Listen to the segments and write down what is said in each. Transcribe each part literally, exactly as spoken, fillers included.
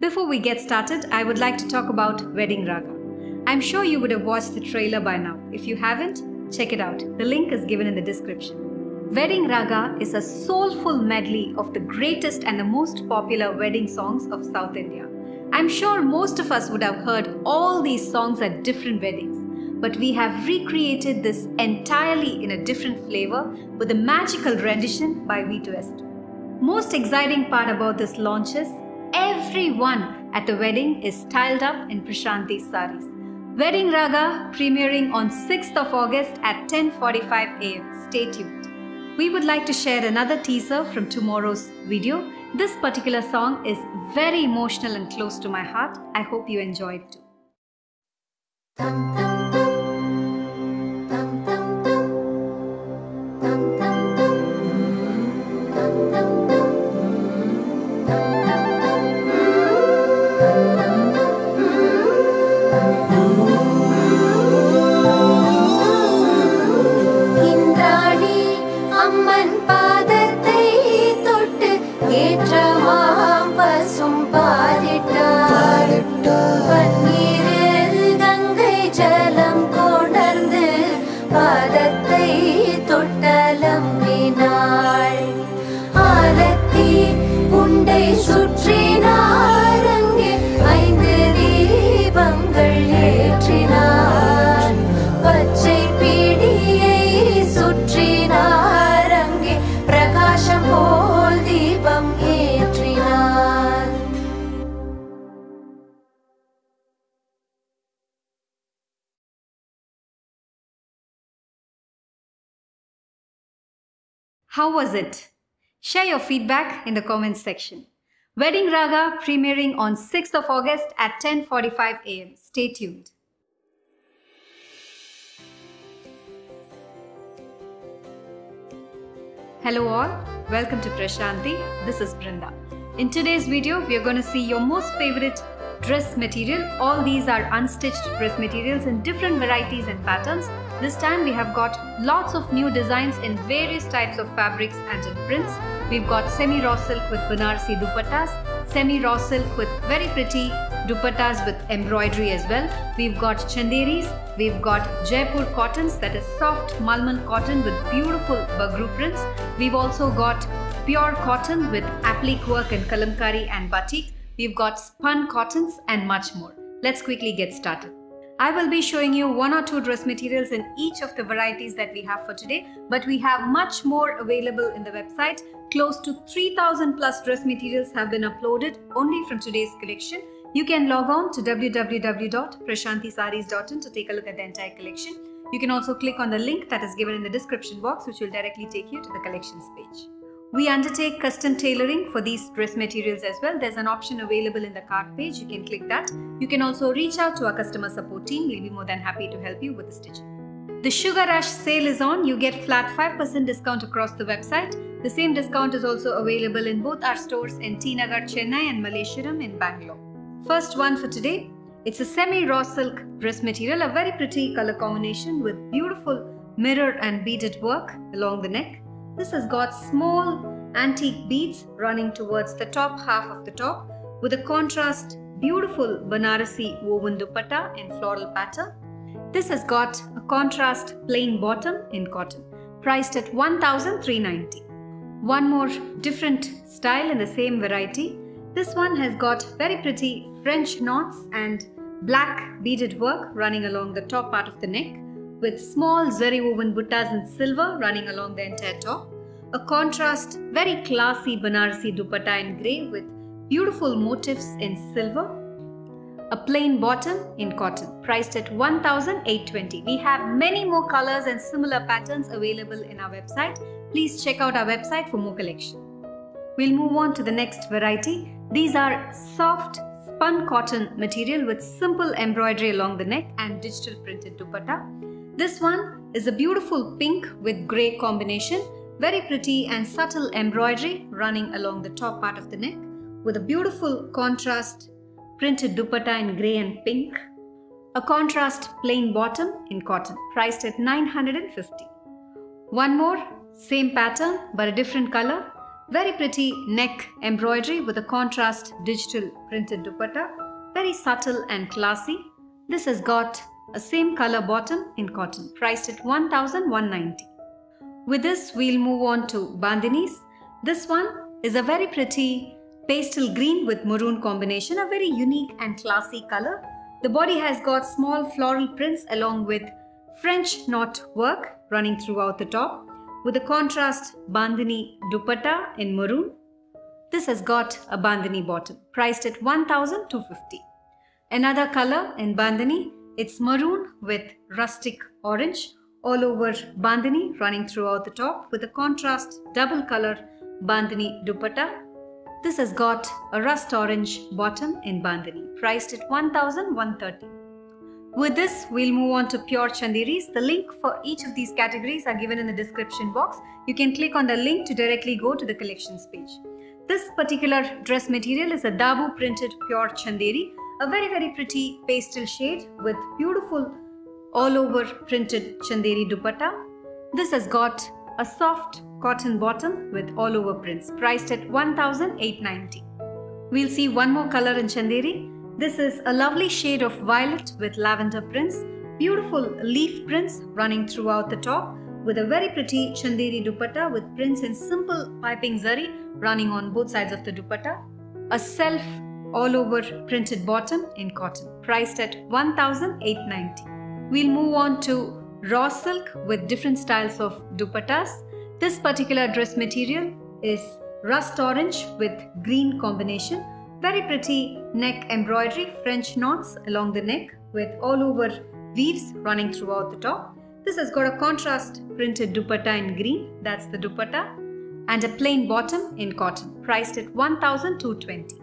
Before we get started, I would like to talk about Wedding Raga. I'm sure you would have watched the trailer by now. If you haven't, check it out. The link is given in the description. Wedding Raga is a soulful medley of the greatest and the most popular wedding songs of South India. I'm sure most of us would have heard all these songs at different weddings, but we have recreated this entirely in a different flavor with a magical rendition by V two S two. Most exciting part about this launch is everyone at the wedding is styled up in Prashanthi saris. Wedding Raga premiering on sixth of August at ten forty-five a m Stay tuned. We would like to share another teaser from tomorrow's video. This particular song is very emotional and close to my heart. I hope you enjoy it too. How was it? Share your feedback in the comments section. Wedding Raga premiering on sixth of August at ten forty-five a m Stay tuned. Hello all, welcome to Prashanthi. This is Brinda. In today's video, we are going to see your most favorite dress material. All these are unstitched dress materials in different varieties and patterns. This time we have got lots of new designs in various types of fabrics and in prints. We've got semi-raw silk with Banarasi dupattas, semi-raw silk with very pretty dupattas with embroidery as well. We've got chanderis, we've got Jaipur cottons, that is soft Malman cotton with beautiful bagru prints. We've also got pure cotton with applique work and kalamkari and batik. We've got spun cottons and much more. Let's quickly get started. I will be showing you one or two dress materials in each of the varieties that we have for today, but we have much more available in the website. Close to three thousand plus dress materials have been uploaded only from today's collection. You can log on to w w w dot prashanthi sarees dot in to take a look at the entire collection. You can also click on the link that is given in the description box, which will directly take you to the collections page. We undertake custom tailoring for these dress materials as well. There's an option available in the cart page. You can click that. You can also reach out to our customer support team. We'll be more than happy to help you with the stitching. The Sugar Rush sale is on. You get flat five percent discount across the website. The same discount is also available in both our stores in T Nagar, Chennai and Malleshwaram in Bangalore. First one for today. It's a semi-raw silk dress material, a very pretty color combination with beautiful mirror and beaded work along the neck. This has got small antique beads running towards the top half of the top with a contrast beautiful Banarasi woven dupatta in floral pattern. This has got a contrast plain bottom in cotton, priced at one thousand three hundred ninety. One more different style in the same variety. This one has got very pretty French knots and black beaded work running along the top part of the neck, with small zari woven buttas in silver running along the entire top. A contrast, very classy Banarasi dupatta in grey with beautiful motifs in silver. A plain bottom in cotton, priced at one thousand eight hundred twenty. We have many more colors and similar patterns available in our website. Please check out our website for more collection. We'll move on to the next variety. These are soft spun cotton material with simple embroidery along the neck and digital printed dupatta. This one is a beautiful pink with grey combination, very pretty and subtle embroidery running along the top part of the neck with a beautiful contrast printed dupatta in grey and pink. A contrast plain bottom in cotton, priced at nine hundred fifty. One more, same pattern but a different color. Very pretty neck embroidery with a contrast digital printed dupatta. Very subtle and classy. This has got a same color bottom in cotton, priced at one thousand one hundred ninety. With this, we'll move on to bandanis. This one is a very pretty pastel green with maroon combination, a very unique and classy color. The body has got small floral prints along with French knot work running throughout the top, with a contrast bandhani dupatta in maroon. This has got a bandhani bottom, priced at one thousand two hundred fifty. Another color in bandhani, it's maroon with rustic orange all over bandhani running throughout the top, with a contrast double color bandhani dupatta. This has got a rust orange bottom in bandhani, priced at one thousand one hundred thirty. With this, we'll move on to pure chanderis. The link for each of these categories are given in the description box. You can click on the link to directly go to the collections page. This particular dress material is a Dabu printed pure chanderi, a very very pretty pastel shade with beautiful all over printed chanderi dupatta. This has got a soft cotton bottom with all over prints, priced at one thousand eight hundred ninety. We'll see one more color in chanderi. This is a lovely shade of violet with lavender prints, beautiful leaf prints running throughout the top, with a very pretty chanderi dupatta with prints in simple piping zari running on both sides of the dupatta. A self all over printed bottom in cotton, priced at one thousand eight hundred ninety. We'll move on to raw silk with different styles of dupattas. This particular dress material is rust orange with green combination. Very pretty neck embroidery, French knots along the neck with all over weaves running throughout the top. This has got a contrast printed dupatta in green, that's the dupatta, and a plain bottom in cotton, priced at one thousand two hundred twenty.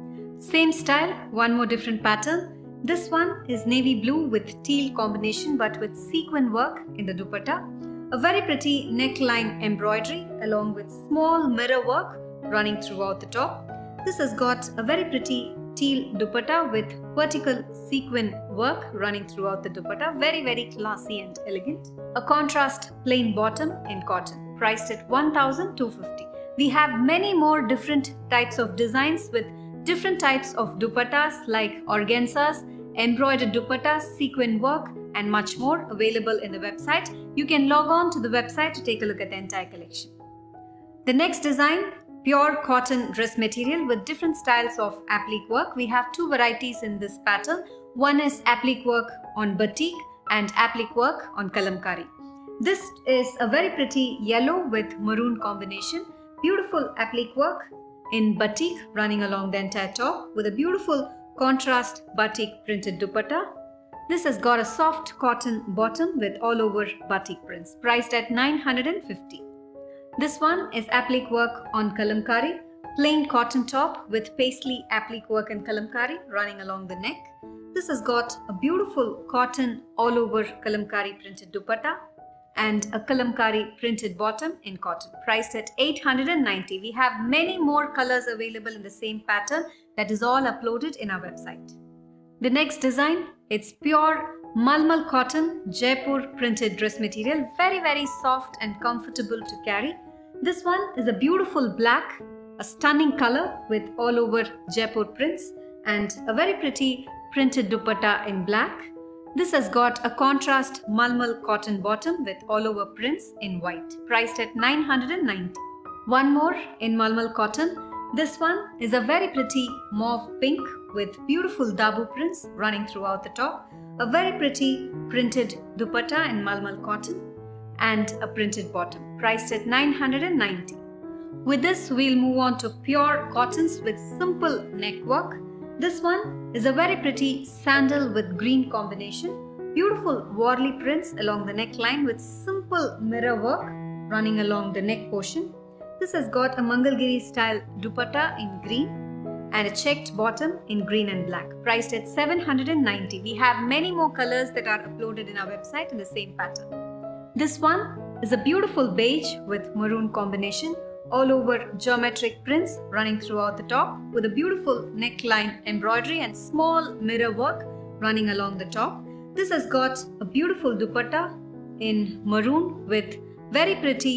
Same style, one more different pattern. This one is navy blue with teal combination but with sequin work in the dupatta. A very pretty neckline embroidery along with small mirror work running throughout the top. This has got a very pretty teal dupatta with vertical sequin work running throughout the dupatta. Very very classy and elegant. A contrast plain bottom in cotton, priced at one thousand two hundred fifty. We have many more different types of designs with different types of dupattas like organzas, embroidered dupattas, sequin work and much more available in the website. You can log on to the website to take a look at the entire collection. The next design, pure cotton dress material with different styles of applique work. We have two varieties in this pattern. One is applique work on batik and applique work on kalamkari. This is a very pretty yellow with maroon combination. Beautiful applique work in batik running along the entire top with a beautiful contrast batik printed dupatta. This has got a soft cotton bottom with all over batik prints, priced at nine hundred fifty. This one is applique work on kalamkari, plain cotton top with paisley applique work in kalamkari running along the neck. This has got a beautiful cotton all over kalamkari printed dupatta and a kalamkari printed bottom in cotton, priced at eight hundred ninety. We have many more colors available in the same pattern that is all uploaded in our website. The next design, it's pure Malmal cotton Jaipur printed dress material, very very soft and comfortable to carry. This one is a beautiful black, a stunning color with all over Jaipur prints and a very pretty printed dupatta in black. This has got a contrast Malmal cotton bottom with all over prints in white, priced at nine hundred ninety. One more in Malmal cotton. This one is a very pretty mauve pink with beautiful Dabu prints running throughout the top. A very pretty printed dupatta in Malmal cotton and a printed bottom, priced at nine hundred ninety. With this, we'll move on to pure cottons with simple neck work. This one is a very pretty sandal with green combination. Beautiful Worli prints along the neckline with simple mirror work running along the neck portion. This has got a Mangalgiri style dupatta in green and a checked bottom in green and black, priced at seven hundred ninety. We have many more colors that are uploaded in our website in the same pattern. This one is a beautiful beige with maroon combination, all over geometric prints running throughout the top with a beautiful neckline embroidery and small mirror work running along the top. This has got a beautiful dupatta in maroon with very pretty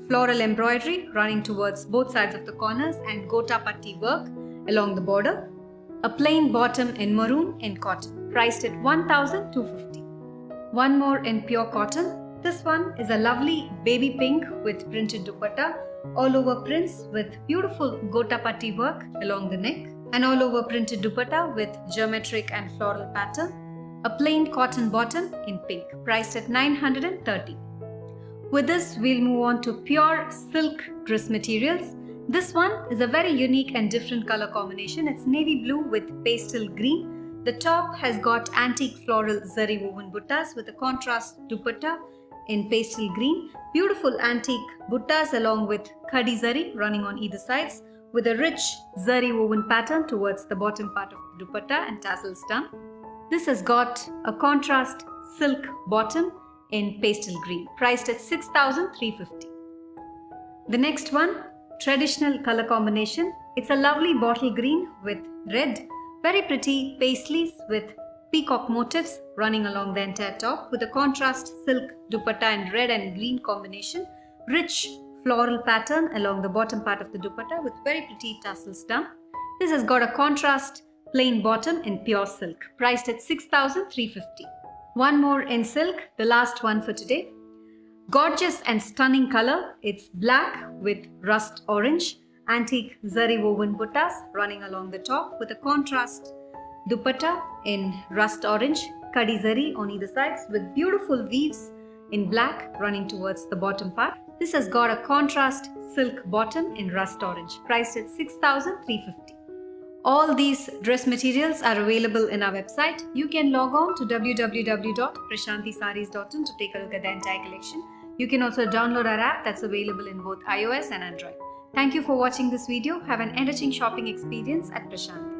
floral embroidery running towards both sides of the corners and gota patti work along the border. A plain bottom in maroon in cotton, priced at one thousand two hundred fifty dollars. One more in pure cotton. This one is a lovely baby pink with printed dupatta, all over prints with beautiful gota patti work along the neck, and all over printed dupatta with geometric and floral pattern. A plain cotton bottom in pink, priced at nine hundred thirty dollars. With this, we'll move on to pure silk dress materials. This one is a very unique and different color combination. It's navy blue with pastel green. The top has got antique floral zari woven buttas with a contrast dupatta in pastel green. Beautiful antique buttas along with khadi zari running on either sides with a rich zari woven pattern towards the bottom part of the dupatta and tassels done. This has got a contrast silk bottom in pastel green, priced at six thousand three hundred fifty dollars. The next one, traditional color combination. It's a lovely bottle green with red, very pretty paisleys with peacock motifs running along the entire top with a contrast silk dupatta and red and green combination, rich floral pattern along the bottom part of the dupatta with very pretty tassels done. This has got a contrast plain bottom in pure silk, priced at six thousand three hundred fifty dollars. One more in silk, the last one for today. Gorgeous and stunning color. It's black with rust orange, antique zari woven buttas running along the top with a contrast dupatta in rust orange, khadi zari on either sides with beautiful weaves in black running towards the bottom part. This has got a contrast silk bottom in rust orange, priced at six thousand three hundred fifty dollars. All these dress materials are available in our website. You can log on to w w w dot prashanti sarees dot in to take a look at the entire collection. You can also download our app that's available in both iOS and Android. Thank you for watching this video. Have an enriching shopping experience at Prashanti.